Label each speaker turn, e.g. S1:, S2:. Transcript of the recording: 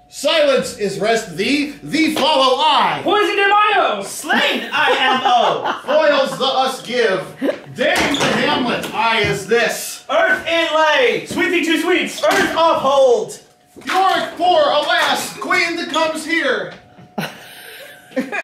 S1: Silence is rest thee follow I.
S2: Poisoned am I,
S3: Slain I am O.
S1: Foils the us give. Dame to Hamlet, I is this.
S3: Earth inlay.
S2: Sweetie two sweets.
S3: Earth uphold.
S1: Yorick poor, alas, queen that comes here.